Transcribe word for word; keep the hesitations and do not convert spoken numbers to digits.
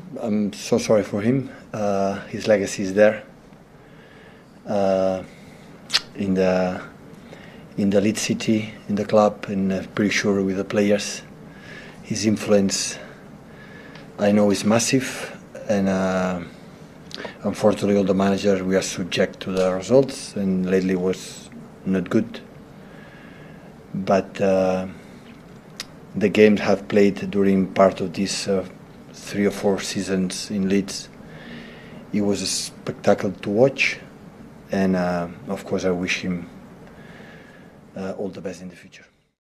I'm so sorry for him. Uh, his legacy is there. Uh, in the in the Leeds City, in the club, and uh, pretty sure with the players. His influence, I know, is massive, and uh, unfortunately, all the managers we are subject to the results, and lately was not good. But uh, the games have played during part of these uh, three or four seasons in Leeds. It was a spectacle to watch, and uh, of course, I wish him uh, all the best in the future.